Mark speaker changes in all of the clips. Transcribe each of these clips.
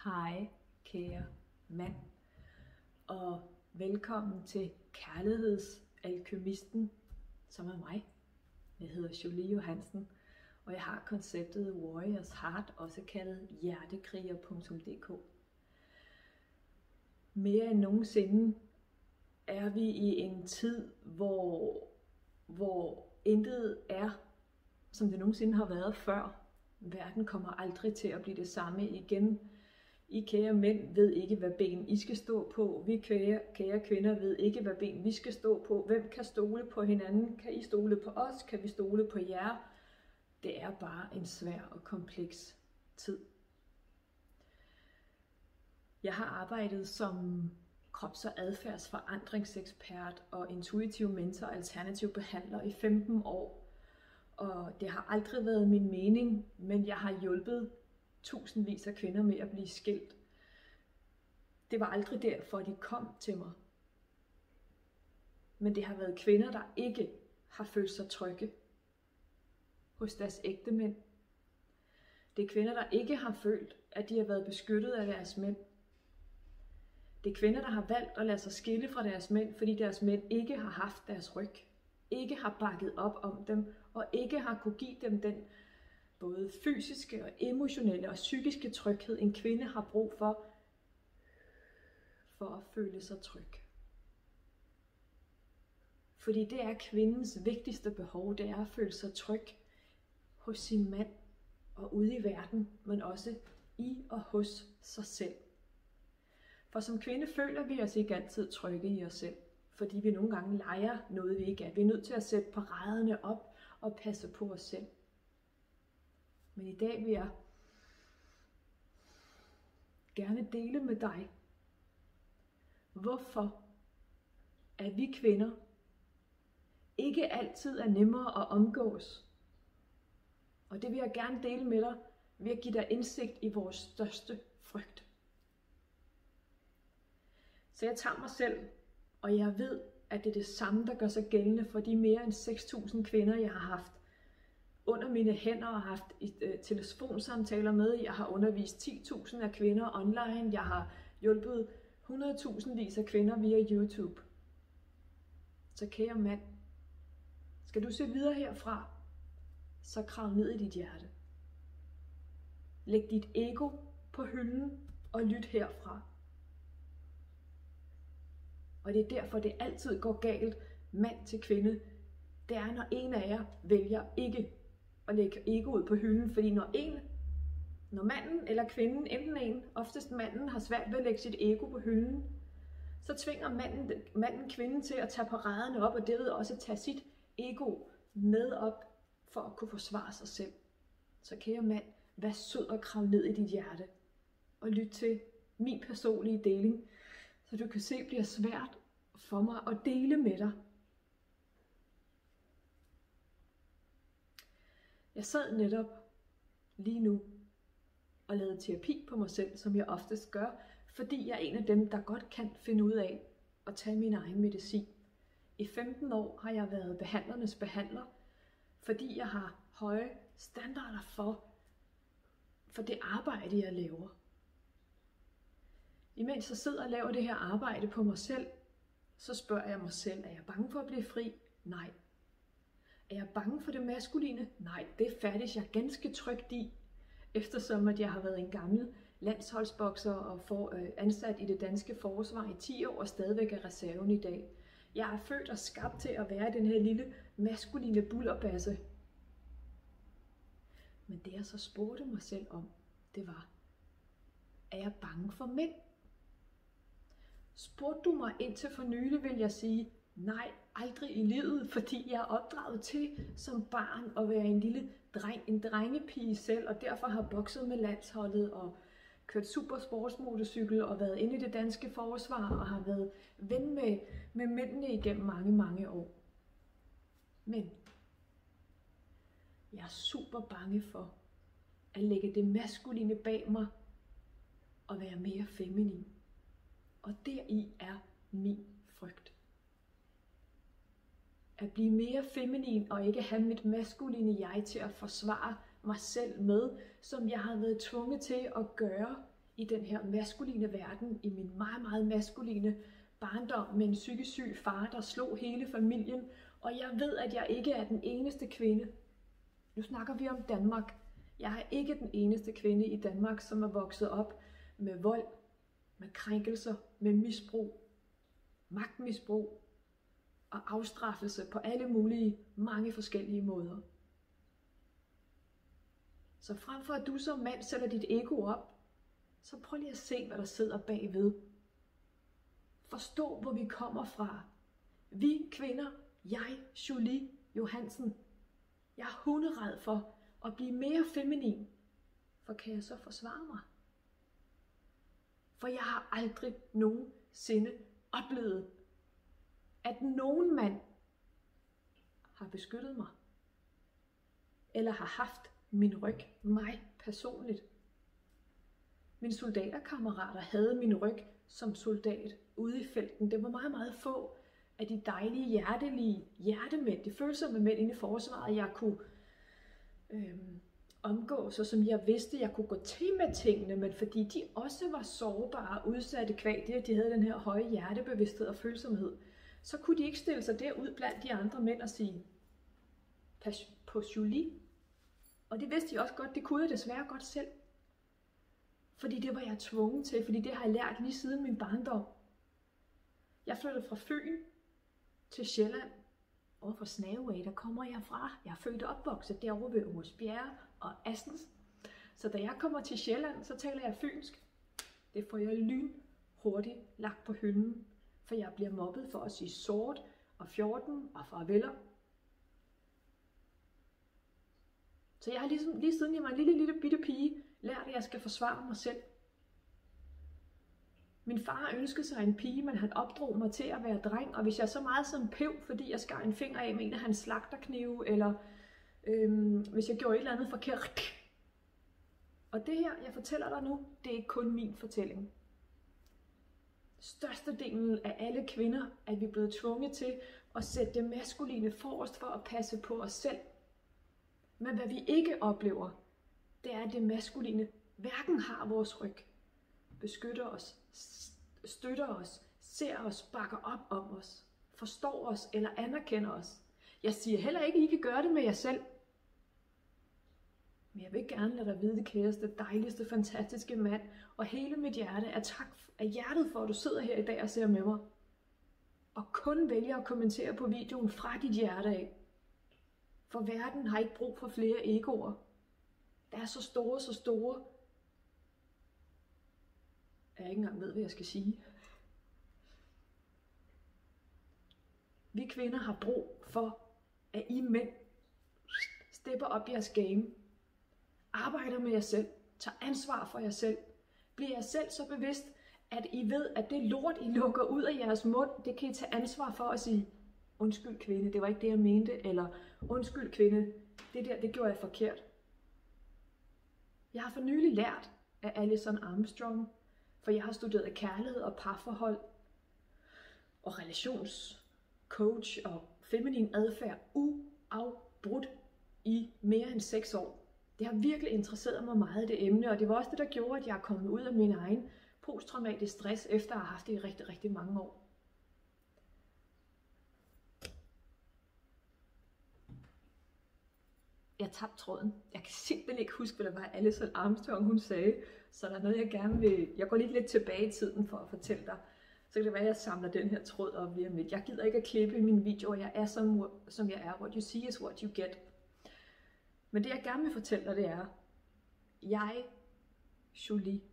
Speaker 1: Hej kære mand, og velkommen til Kærlighedsalkymisten, som er mig. Jeg hedder Jolie Johansen, og jeg har konceptet Warriors Heart, også kaldet hjertekriger.dk. Mere end nogensinde er vi i en tid, hvor intet er, som det nogensinde har været før. Verden kommer aldrig til at blive det samme igen. I kære mænd ved ikke, hvad ben I skal stå på. Vi kære kvinder ved ikke, hvad ben vi skal stå på. Hvem kan stole på hinanden? Kan I stole på os? Kan vi stole på jer? Det er bare en svær og kompleks tid. Jeg har arbejdet som krops- og adfærdsforandringsekspert og intuitiv mentor og alternativ behandler i 15 år. Og det har aldrig været min mening, men jeg har hjulpet tusindvis af kvinder med at blive skilt. Det var aldrig derfor, de kom til mig. Men det har været kvinder, der ikke har følt sig trygge hos deres ægtemænd. Det er kvinder, der ikke har følt, at de har været beskyttet af deres mænd. Det er kvinder, der har valgt at lade sig skille fra deres mænd, fordi deres mænd ikke har haft deres ryg, ikke har bakket op om dem, og ikke har kunne give dem den både fysiske og emotionelle og psykiske tryghed, en kvinde har brug for at føle sig tryg. Fordi det er kvindens vigtigste behov, det er at føle sig tryg hos sin mand og ude i verden, men også i og hos sig selv. For som kvinde føler vi os ikke altid trygge i os selv, fordi vi nogle gange leger noget, vi ikke er. Vi er nødt til at sætte paraderne op og passe på os selv. Men i dag vil jeg gerne dele med dig, hvorfor at vi kvinder ikke altid er nemmere at omgås. Og det vil jeg gerne dele med dig ved at give dig indsigt i vores største frygt. Så jeg tager mig selv, og jeg ved, at det er det samme, der gør sig gældende for de mere end 6.000 kvinder, jeg har haft under mine hænder og haft telefonsamtaler med. Jeg har undervist 10.000 af kvinder online. Jeg har hjulpet 100.000 af kvinder via YouTube. Så kære mand, skal du se videre herfra, så krav ned i dit hjerte. Læg dit ego på hylden og lyt herfra. Og det er derfor, det altid går galt mand til kvinde. Det er, når en af jer vælger ikke at lægge egoet på hylden. Fordi når manden eller kvinden, oftest manden, har svært ved at lægge sit ego på hylden, så tvinger manden kvinden til at tage paraderne op, og derved også tage sit ego med op, for at kunne forsvare sig selv. Så kære mand, vær sød og krav ned i dit hjerte, og lyt til min personlige deling, så du kan se, det bliver svært for mig at dele med dig. Jeg sad netop lige nu og lavede terapi på mig selv, som jeg oftest gør, fordi jeg er en af dem, der godt kan finde ud af at tage min egen medicin. I 15 år har jeg været behandlernes behandler, fordi jeg har høje standarder for det arbejde, jeg laver. Imens jeg sidder og laver det her arbejde på mig selv, så spørger jeg mig selv, er jeg bange for at blive fri? Nej. Er jeg bange for det maskuline? Nej, det færdes jeg ganske trygt i, eftersom at jeg har været en gammel landsholdsbokser og ansat i det danske forsvar i 10 år og stadigvæk er reserven i dag. Jeg er født og skabt til at være den her lille maskuline bullerbasse. Men det jeg så spurgte mig selv om, det var, er jeg bange for mænd? Spurgte du mig indtil for nylig, vil jeg sige, nej, aldrig i livet, fordi jeg er opdraget til som barn at være en lille dreng, en drengepige selv, og derfor har bokset med landsholdet og kørt supersportsmotorcykel og været inde i det danske forsvar og har været ven med mændene igennem mange, mange år. Men jeg er super bange for at lægge det maskuline bag mig og være mere feminin. Og deri er min frygt. At blive mere feminin og ikke have mit maskuline jeg til at forsvare mig selv med, som jeg har været tvunget til at gøre i den her maskuline verden, i min meget, meget maskuline barndom med en psykisk syg far, der slog hele familien, og jeg ved, at jeg ikke er den eneste kvinde. Nu snakker vi om Danmark. Jeg er ikke den eneste kvinde i Danmark, som er vokset op med vold, med krænkelser, med misbrug, magtmisbrug og afstraffelse på alle mulige, mange forskellige måder. Så frem for at du som mand sætter dit ego op, så prøv lige at se, hvad der sidder bagved. Forstå, hvor vi kommer fra. Vi kvinder, jeg, Julie Johansen, jeg er hunderæd for at blive mere feminin. For kan jeg så forsvare mig? For jeg har aldrig nogensinde oplevet, at nogen mand har beskyttet mig. Eller har haft min ryg, mig personligt. Mine soldaterkammerater havde min ryg som soldat ude i felten. Det var meget, meget få af de dejlige, hjertelige hjertemænd, de følsomme mænd inde i forsvaret, jeg kunne omgås, og som jeg vidste, jeg kunne gå til med tingene, men fordi de også var sårbare og udsatte kvad det, at de havde den her høje hjertebevidsthed og følsomhed, så kunne de ikke stille sig derud blandt de andre mænd og sige, pas på Julie. Og det vidste de også godt, det kunne jeg desværre godt selv. Fordi det var jeg tvunget til, fordi det har jeg lært lige siden min barndom. Jeg flyttede fra Fyn til Sjælland, og fra Snaveway, der kommer jeg fra. Jeg er født og opvokset derovre ved Åsbjerg og Assens. Så da jeg kommer til Sjælland, så taler jeg fynsk. Det får jeg lynhurtigt lagt på hylden, for jeg bliver mobbet for at sige sort og 14 og farveler. Så jeg har ligesom, lige siden jeg var en lille bitte pige, lært, at jeg skal forsvare mig selv. Min far ønskede sig en pige, men han opdrog mig til at være dreng, og hvis jeg så meget som pev, fordi jeg skar en finger af med en af hans slagterknive, eller hvis jeg gjorde et eller andet forkert. Og det her, jeg fortæller dig nu, det er ikke kun min fortælling. Størstedelen af alle kvinder er vi blevet tvunget til at sætte det maskuline forrest for at passe på os selv. Men hvad vi ikke oplever, det er, at det maskuline hverken har vores ryg, beskytter os, støtter os, ser os, bakker op om os, forstår os eller anerkender os. Jeg siger heller ikke, at I kan gøre det med jer selv. Men jeg vil gerne lade dig vide, det kæreste, dejligste, fantastiske mand, og hele mit hjerte er tak af hjertet for, at du sidder her i dag og ser med mig. Og kun vælger at kommentere på videoen fra dit hjerte af. For verden har ikke brug for flere egoer. Der er så store, at jeg ikke engang ved, hvad jeg skal sige. Vi kvinder har brug for, at I mænd stepper op jeres game. Arbejder med jer selv. Tager ansvar for jer selv. Bliver jer selv så bevidst, at I ved, at det lort, I lukker ud af jeres mund, det kan I tage ansvar for at sige, undskyld kvinde, det var ikke det, jeg mente, eller undskyld kvinde, det der, det gjorde jeg forkert. Jeg har for nylig lært af Alison Armstrong, for jeg har studeret kærlighed og parforhold, og relationscoach og feminin adfærd uafbrudt i mere end 6 år. Det har virkelig interesseret mig meget, det emne, og det var også det, der gjorde, at jeg er kommet ud af min egen posttraumatisk stress, efter at have haft det i rigtig, rigtig mange år. Jeg tabte tråden. Jeg kan simpelthen ikke huske, hvad det var Alison Armstrong, hun sagde. Så der er noget, jeg gerne vil... Jeg går lige lidt tilbage i tiden for at fortælle dig. Så kan det være, at jeg samler den her tråd op lige om lidt. Jeg gider ikke at klippe i mine videoer. Jeg er som jeg er. What you see is what you get. Men det, jeg gerne vil fortælle dig, det er... Jeg, Julie,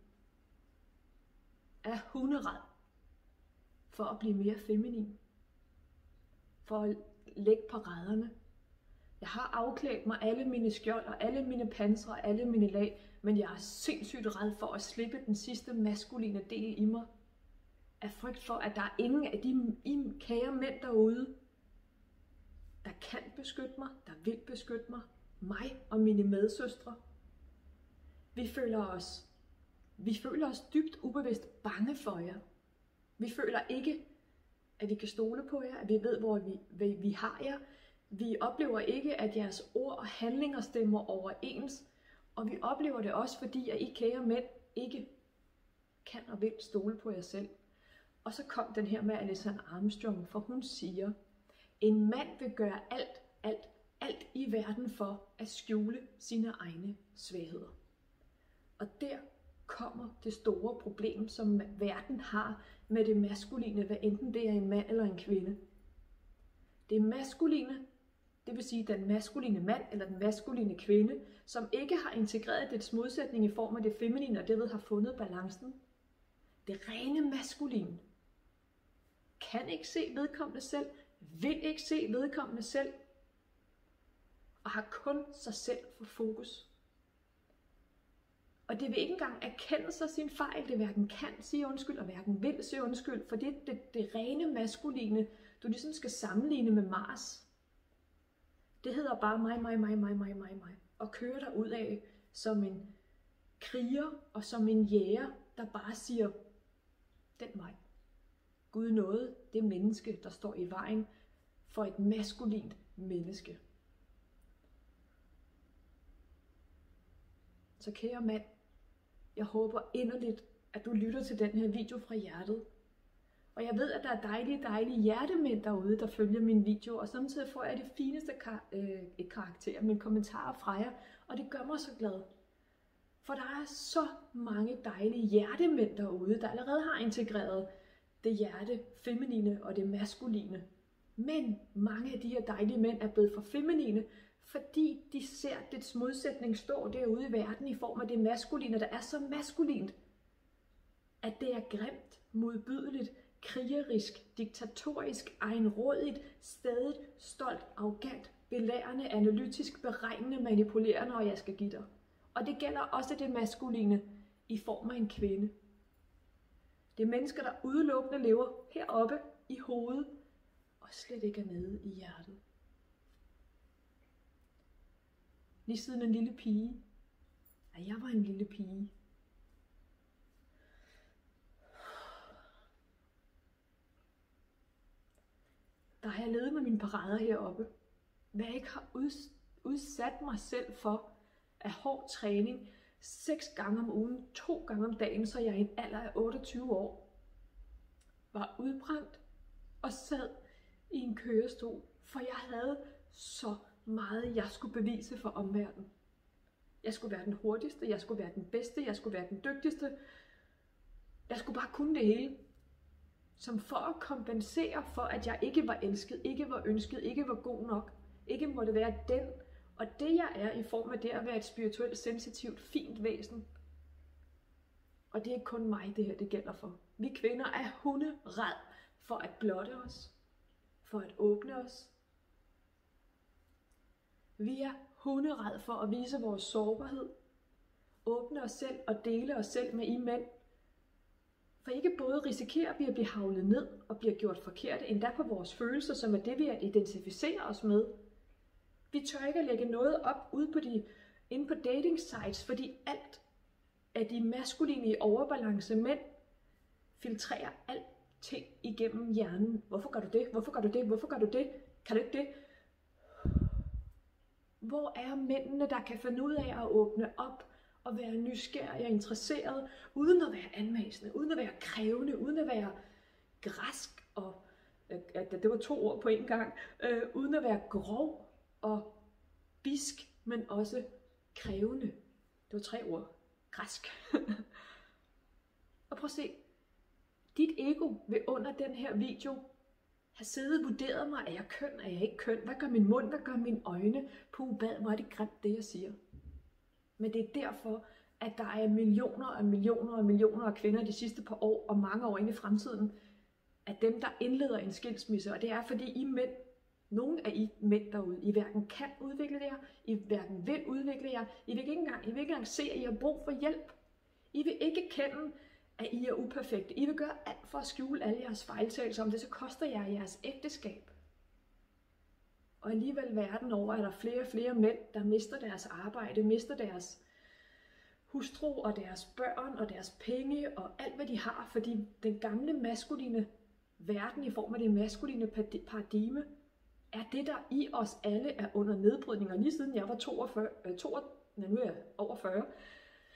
Speaker 1: er hunderæd for at blive mere feminin. For at lægge paraderne. Jeg har afklædt mig alle mine skjold og alle mine pansre og alle mine lag, men jeg er sindssygt ræd for at slippe den sidste maskuline del i mig. Af frygt for, at der er ingen af de kære mænd derude, der kan beskytte mig, der vil beskytte mig og mine medsøstre. Vi føler os dybt ubevidst bange for jer. Vi føler ikke, at vi kan stole på jer, at vi ved, hvor vi har jer. Vi oplever ikke, at jeres ord og handlinger stemmer overens, og vi oplever det også, fordi at I kære mænd ikke kan og vil stole på jer selv. Og så kom den her med Alison Armstrong, for hun siger, en mand vil gøre alt i verden for at skjule sine egne svagheder. Og der kommer det store problem, som verden har med det maskuline, hvad enten det er en mand eller en kvinde. Det maskuline, det vil sige den maskuline mand eller den maskuline kvinde, som ikke har integreret dets modsætning i form af det feminine og derved har fundet balancen. Det rene maskuline kan ikke se vedkommende selv, vil ikke se vedkommende selv, og har kun sig selv for fokus. Og det vil ikke engang erkende sig sin fejl, det hverken kan sige undskyld, og hverken vil sige undskyld, for det rene maskuline, du ligesom skal sammenligne med Mars. Det hedder bare mig, og kører der ud af som en kriger og som en jæger, der bare siger, den vej. Gud nåede det menneske, der står i vejen for et maskulint menneske. Så kære mand, jeg håber inderligt, at du lytter til den her video fra hjertet. Og jeg ved, at der er dejlige hjertemænd derude, der følger min video, og samtidig får jeg det fineste karakter, mine kommentarer fra jer, og det gør mig så glad. For der er så mange dejlige hjertemænd derude, der allerede har integreret det hjerte feminine og det maskuline. Men mange af de her dejlige mænd er blevet for feminine, fordi de ser dets modsætning stå derude i verden i form af det maskuline, der er så maskulint, at det er grimt, modbydeligt, krigerisk, diktatorisk, egenrådigt, stædigt, stolt, arrogant, belærende, analytisk, beregnende, manipulerende, og jeg skal give dig. Og det gælder også det maskuline i form af en kvinde. Det er mennesker, der udelukkende lever heroppe i hovedet, og slet ikke er nede i hjertet. Lige siden en lille pige, at jeg var en lille pige, der har jeg levet med mine parader heroppe, hvad jeg ikke har udsat mig selv for af hård træning 6 gange om ugen, 2 gange om dagen, så jeg i en alder af 28 år var udbrændt og sad i en kørestol, for jeg havde så meget, jeg skulle bevise for omverdenen. Jeg skulle være den hurtigste, jeg skulle være den bedste, jeg skulle være den dygtigste. Jeg skulle bare kunne det hele. Som for at kompensere for, at jeg ikke var elsket, ikke var ønsket, ikke var god nok, ikke måtte være den, og det jeg er i form af det at være et spirituelt, sensitivt, fint væsen. Og det er ikke kun mig, det her det gælder for. Vi kvinder er hunderæd for at blotte os, for at åbne os. Vi er hunderæd for at vise vores sårbarhed, åbne os selv og dele os selv med I mænd. For ikke både risikerer vi at blive havlet ned og bliver gjort forkerte, endda på vores følelser, som er det, vi identificerer os med. Vi tør ikke at lægge noget op inde på dating sites, fordi alt af de maskuline i overbalance mænd filtrerer alting igennem hjernen. Hvorfor gør du det? Hvorfor gør du det? Hvorfor gør du det? Kan du ikke det? Hvor er mændene, der kan finde ud af at åbne op og være nysgerrige og interesseret, uden at være anmæsende, uden at være krævende, uden at være græsk, og det var 2 ord på en gang, uden at være grov og bisk, men også krævende. Det var 3 ord. Græsk. Og prøv at se, dit ego vil under den her video have siddet og vurderet mig, er jeg køn, er jeg ikke køn, hvad gør min mund, hvad gør mine øjne, puh, hvor er det grimt det jeg siger. Men det er derfor, at der er millioner af kvinder de sidste par år, og mange år ind i fremtiden, af dem, der indleder en skilsmisse. Og det er, fordi I mænd, nogle af I mænd derude, I hverken kan udvikle jer, I hverken vil udvikle jer, I vil ikke engang se, at I har brug for hjælp. I vil ikke kende, at I er uperfekte. I vil gøre alt for at skjule alle jeres fejltagelser, om det så koster jer jeres ægteskab. Og alligevel verden over er der flere og flere mænd, der mister deres arbejde, mister deres hustru og deres børn og deres penge og alt hvad de har, fordi den gamle maskuline verden i form af det maskuline paradigme er det, der i os alle er under nedbrydning. Og lige siden jeg var 42, nu er jeg over 40,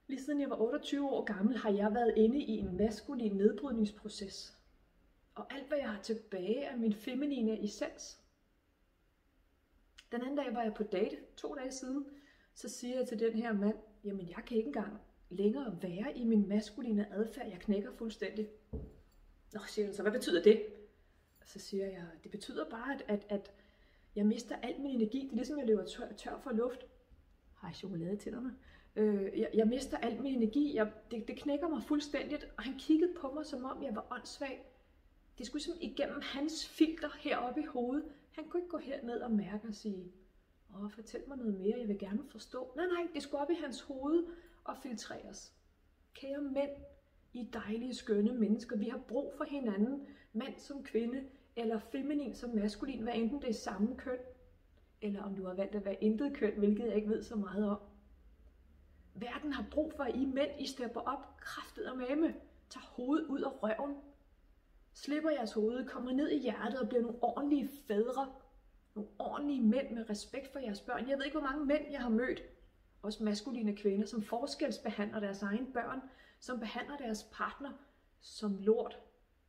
Speaker 1: Lige siden jeg var 28 år gammel, har jeg været inde i en maskulin nedbrydningsproces. Og alt, hvad jeg har tilbage, er min feminine essens. Den anden dag var jeg på date, 2 dage siden. Så siger jeg til den her mand, jamen jeg kan ikke engang længere være i min maskuline adfærd. Jeg knækker fuldstændig. Nå, siger han så, hvad betyder det? Så siger jeg, det betyder bare, at jeg mister al min energi. Det er ligesom, jeg løber tør for luft. Har jeg chokolade til tænderne? Jeg mister al min energi. Det knækker mig fuldstændigt. Og han kiggede på mig, som om jeg var åndssvag. Det skulle simpelthen igennem hans filter heroppe i hovedet. Han kunne ikke gå herned og mærke og sige, fortæl mig noget mere, jeg vil gerne forstå. Nej, det skulle op i hans hoved og filtreres. Kære mænd, I dejlige, skønne mennesker, vi har brug for hinanden, mand som kvinde, eller feminin som maskulin, hvad enten det er samme køn, eller om du har valgt at være intet køn, hvilket jeg ikke ved så meget om. Verden har brug for, at I mænd, I stepper op, kraftet og mame, tager hovedet ud af røven, slipper jeres hoved, kommer ned i hjertet og bliver nogle ordentlige fædre, nogle ordentlige mænd med respekt for jeres børn. Jeg ved ikke, hvor mange mænd jeg har mødt, også maskuline kvinder, som forskelsbehandler deres egne børn, som behandler deres partner som lort.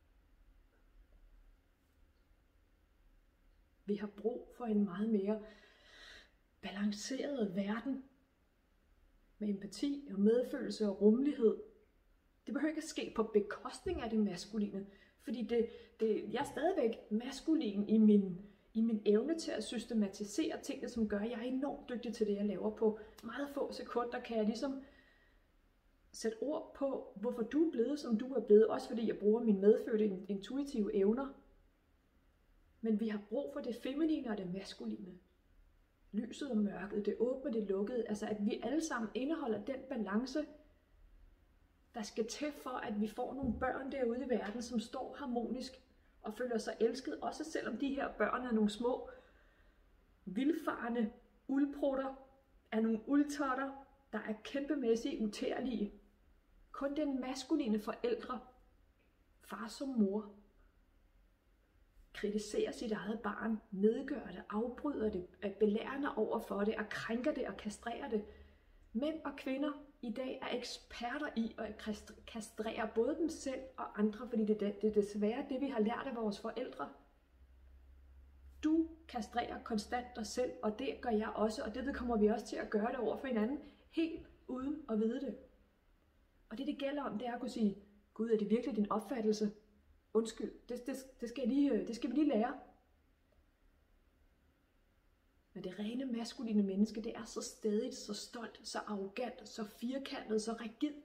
Speaker 1: Vi har brug for en meget mere balanceret verden med empati og medfølelse og rummelighed. Det behøver ikke at ske på bekostning af det maskuline, fordi jeg er stadigvæk maskulin i min evne til at systematisere tingene, som gør, at jeg er enormt dygtig til det, jeg laver. På meget få sekunder kan jeg ligesom sætte ord på, hvorfor du er blevet, som du er blevet, også fordi jeg bruger mine medfødte intuitive evner. Men vi har brug for det feminine og det maskuline. Lyset og mørket, det åbne, det lukkede, altså at vi alle sammen indeholder den balance, der skal til for, at vi får nogle børn derude i verden, som står harmonisk og føler sig elsket, også selvom de her børn er nogle små, vildfarne uldprutter, er nogle uldtotter, der er kæmpemæssigt utærlige. Kun den maskuline forældre, far som mor, kritiserer sit eget barn, nedgør det, afbryder det, er belærende over for det, og krænker det og kastrerer det. Mænd og kvinder i dag er eksperter i at kastrere både dem selv og andre, fordi det er desværre det, vi har lært af vores forældre. Du kastrerer konstant dig selv, og det gør jeg også, og det kommer vi også til at gøre det over for hinanden, helt uden at vide det. Og det gælder om, det er at kunne sige, Gud, er det virkelig din opfattelse? Undskyld, det skal vi lige lære. Men det rene maskuline menneske, det er så stædigt, så stolt, så arrogant, så firkantet, så rigidt,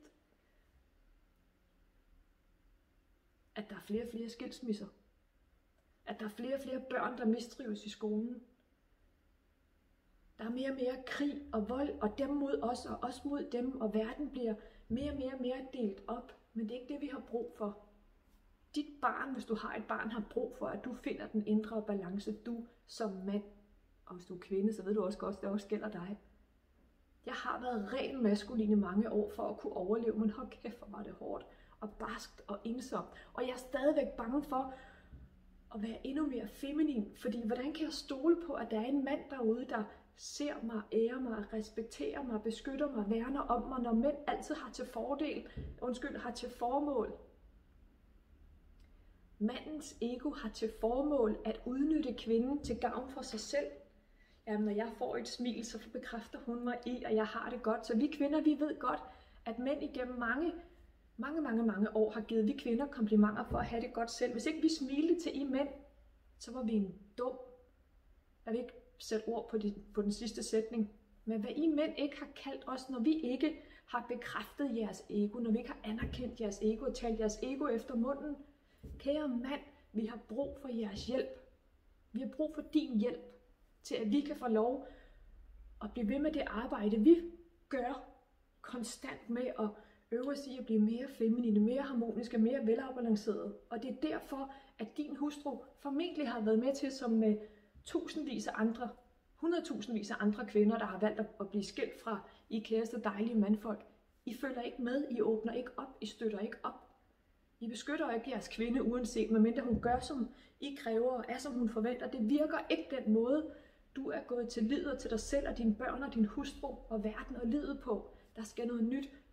Speaker 1: at der er flere og flere skilsmisser. At der er flere og flere børn, der mistrives i skolen. Der er mere og mere krig og vold, og dem mod os, og os mod dem, og verden bliver mere og mere delt op. Men det er ikke det, vi har brug for. Dit barn, hvis du har et barn, har brug for, at du finder den indre balance, du som mand. Og hvis du er kvinde, så ved du også godt, at det også gælder dig. Jeg har været ren maskulin i mange år for at kunne overleve, men hold kæft, hvor var det hårdt og barskt og ensomt. Og jeg er stadigvæk bange for at være endnu mere feminin, fordi hvordan kan jeg stole på, at der er en mand derude, der ser mig, ærer mig, respekterer mig, beskytter mig, værner om mig, når mænd altid har til formål. Mandens ego har til formål at udnytte kvinden til gavn for sig selv. Jamen, når jeg får et smil, så bekræfter hun mig i, at jeg har det godt. Så vi kvinder, vi ved godt, at mænd igennem mange år har givet vi kvinder komplimenter for at have det godt selv. Hvis ikke vi smilte til I mænd, så var vi en dum. Jeg vil ikke sætte ord på den sidste sætning. Men hvad I mænd ikke har kaldt os, når vi ikke har bekræftet jeres ego, når vi ikke har anerkendt jeres ego og talt jeres ego efter munden. Kære mand, vi har brug for jeres hjælp. Vi har brug for din hjælp til, at vi kan få lov at blive ved med det arbejde, vi gør konstant med at øve os i at blive mere feminine, mere harmoniske, mere velafbalancerede. Og det er derfor, at din hustru formentlig har været med til, som med tusindvis af andre, 100.000 af andre kvinder, der har valgt at blive skilt fra I kæreste dejlige mandfolk. I følger ikke med, I åbner ikke op, I støtter ikke op. I beskytter ikke jeres kvinde, uanset medmindre hun gør, som I kræver, og er, som hun forventer. Det virker ikke den måde, du er gået til livet til dig selv og dine børn og din hustru og verden og livet på. Der skal noget nyt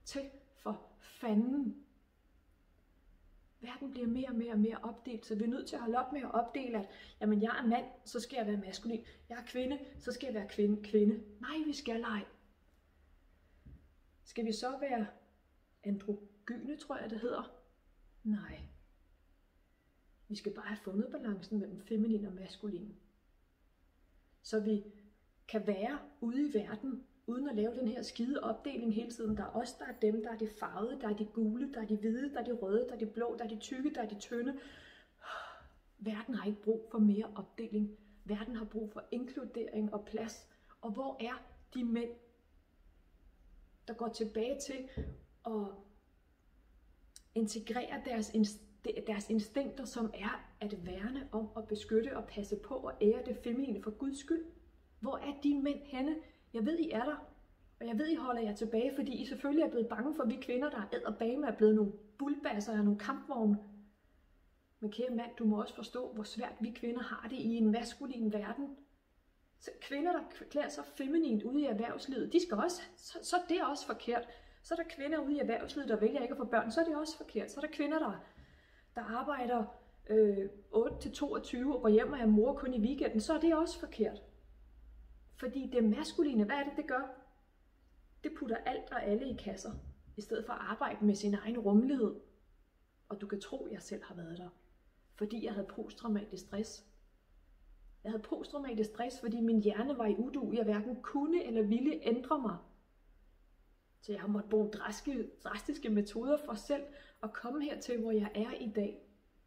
Speaker 1: til for fanden. Verden bliver mere og mere og mere opdelt, så vi er nødt til at holde op med at opdele, at jamen, jeg er mand, så skal jeg være maskulin. Jeg er kvinde, så skal jeg være kvinde. Nej, vi skal ej. Skal vi så være androgyne, tror jeg det hedder? Nej. Vi skal bare have fundet balancen mellem feminin og maskulin. Så vi kan være ude i verden, uden at lave den her skide opdeling hele tiden. Der er os, der er dem, der er de farvede, der er de gule, der er de hvide, der er de røde, der er de blå, der er de tykke, der er de tynde. Verden har ikke brug for mere opdeling. Verden har brug for inkludering og plads. Og hvor er de mænd, der går tilbage til at integrere deres instinkter, som er at værne om at beskytte og passe på og ære det feminine for Guds skyld? Hvor er de mænd henne? Jeg ved, I er der, og jeg ved, I holder jer tilbage, fordi I selvfølgelig er blevet bange for, vi kvinder, der edderbame er blevet nogle bulbasser og nogle kampvogne. Men kære mand, du må også forstå, hvor svært vi kvinder har det i en maskulin verden. Så kvinder, der klæder sig feminint ude i erhvervslivet, de skal også, så er det også forkert. Så er der kvinder ude i erhvervslivet, der vælger ikke at få børn, så er det også forkert. Så er der kvinder, der arbejder 8-22 og går hjem og er mor kun i weekenden, så er det også forkert. Fordi det maskuline, hvad er det gør? Det putter alt og alle i kasser, i stedet for at arbejde med sin egen rummelighed. Og du kan tro, at jeg selv har været der. Fordi jeg havde posttraumatisk stress. Jeg havde posttraumatisk stress, fordi min hjerne var i udu. Jeg hverken kunne eller ville ændre mig. Så jeg har måttet bruge drastiske metoder for selv at komme hertil, hvor jeg er i dag.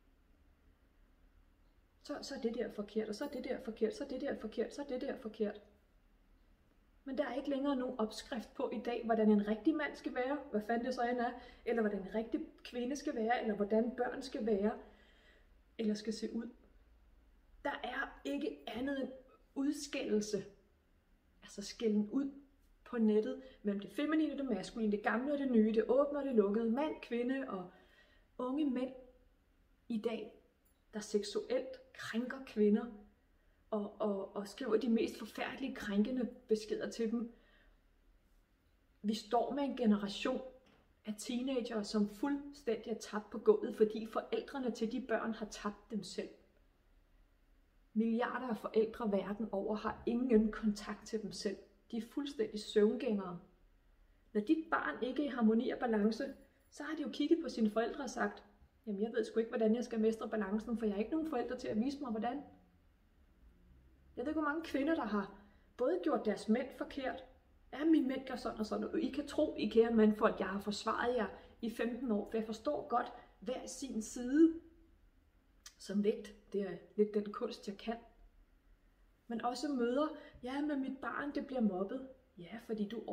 Speaker 1: Så er det der forkert, og så er det der forkert, så er det der forkert, så er det der forkert. Men der er ikke længere nogen opskrift på i dag, hvordan en rigtig mand skal være, hvad fanden det så end er, eller hvordan en rigtig kvinde skal være, eller hvordan børn skal være, eller skal se ud. Der er ikke andet end udskillelse, altså skælden ud på nettet, mellem det feminine og det maskuline, det gamle og det nye, det åbne og det lukkede, mand, kvinde og unge mænd i dag, der seksuelt krænker kvinder, og skriver de mest forfærdelige, krænkende beskeder til dem. Vi står med en generation af teenagere, som fuldstændig er tabt på gulvet, fordi forældrene til de børn har tabt dem selv. Milliarder af forældre verden over har ingen kontakt til dem selv. De er fuldstændig søvngængere. Når dit barn ikke er i harmoni og balance, så har de jo kigget på sine forældre og sagt, jamen jeg ved sgu ikke, hvordan jeg skal mestre balancen, for jeg har ikke nogen forældre til at vise mig, hvordan. Jeg ved ikke, hvor mange kvinder, der har både gjort deres mænd forkert. Ja, min mænd gør sådan og sådan, og I kan tro, I kære mandfolk, at jeg har forsvaret jer i 15 år, for jeg forstår godt hver sin side. Som vægt, det er lidt den kunst, jeg kan. Men også møder, ja, men mit barn, det bliver mobbet. Ja, fordi du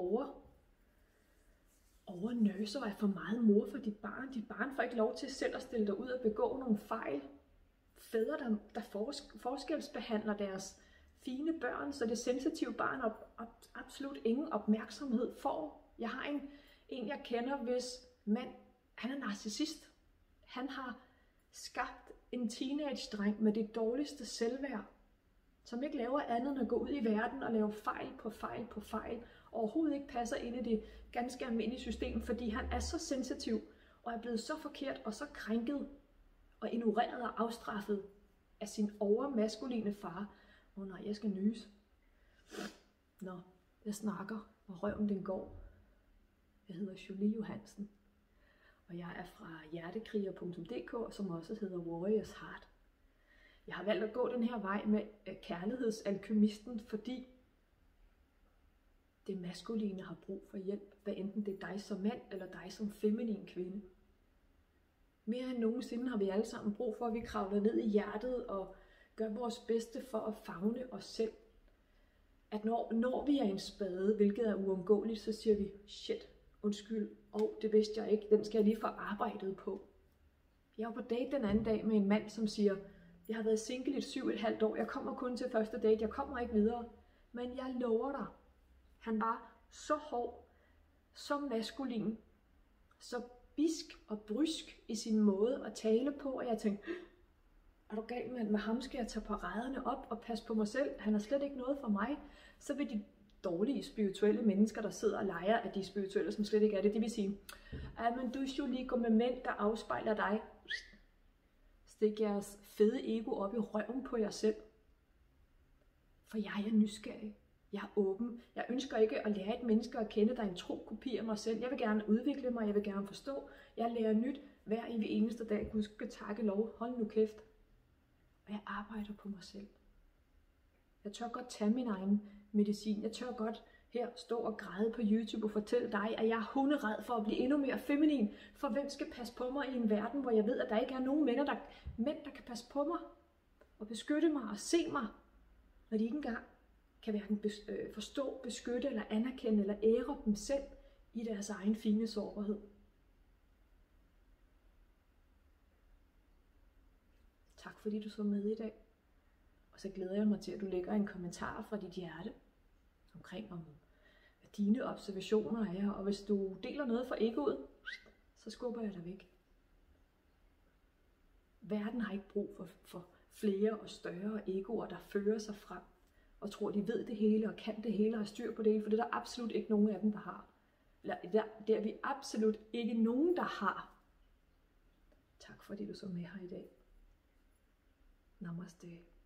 Speaker 1: overnøser og er for meget mor for dit barn. Dit barn får ikke lov til selv at stille dig ud og begå nogle fejl. Fædre, der forskelsbehandler deres fine børn, så det sensitive barn absolut ingen opmærksomhed får. Jeg har en jeg kender, hvis mand, han er narcissist. Han har skabt en teenage-dreng med det dårligste selvværd, som ikke laver andet end at gå ud i verden og lave fejl på fejl, og overhovedet ikke passer ind i det ganske almindelige system, fordi han er så sensitiv og er blevet så forkert og så krænket og ignoreret og afstraffet af sin overmaskuline far. Nej, jeg skal nyse. Nå, jeg snakker, og røven den går. Jeg hedder Julie Johansen, og jeg er fra hjertekriger.dk, som også hedder Warriors Heart. Jeg har valgt at gå den her vej med kærlighedsalkymisten, fordi det maskuline har brug for hjælp, hvad enten det er dig som mand eller dig som feminin kvinde. Mere end nogensinde har vi alle sammen brug for, at vi kravler ned i hjertet og gør vores bedste for at favne os selv. At når vi er en spade, hvilket er uundgåeligt, så siger vi, shit, undskyld, det vidste jeg ikke, den skal jeg lige få arbejdet på. Jeg var på date den anden dag med en mand, som siger, jeg har været single i 7,5 år, jeg kommer kun til første date, jeg kommer ikke videre. Men jeg lover dig, han var så hård, så maskulin, så bisk og brysk i sin måde at tale på, og jeg tænkte, er du gal, mand? Med ham skal jeg tage paraderne op og passe på mig selv. Han er slet ikke noget for mig. Så vil dårlige spirituelle mennesker, der sidder og leger, at de er spirituelle, som slet ikke er det. Det vil sige, men du er jo lige gå med mænd, der afspejler dig. Stik jeres fede ego op i røven på jer selv. For jeg er nysgerrig. Jeg er åben. Jeg ønsker ikke at lære et menneske at kende, der er en tro kopi af mig selv. Jeg vil gerne udvikle mig. Jeg vil gerne forstå. Jeg lærer nyt hver evig eneste dag. Gud skal takke lov. Hold nu kæft. Og jeg arbejder på mig selv. Jeg tør godt tage min egen medicin. Jeg tør godt her stå og græde på YouTube og fortælle dig, at jeg er hunderæd for at blive endnu mere feminin. For hvem skal passe på mig i en verden, hvor jeg ved, at der ikke er nogen mænd, der kan passe på mig og beskytte mig og se mig, når de ikke engang kan hverken forstå, beskytte eller anerkende eller ære dem selv i deres egen fine sårbarhed. Tak fordi du så med i dag. Og så glæder jeg mig til, at du lægger en kommentar fra dit hjerte omkring, hvad dine observationer er. Og hvis du deler noget fra egoet, så skubber jeg dig væk. Verden har ikke brug for flere og større egoer, der fører sig frem og tror, de ved det hele og kan det hele og har styr på det hele, for det er der absolut ikke nogen af dem, der har. Det er vi absolut ikke nogen, der har. Tak fordi du så med her i dag. Namaste.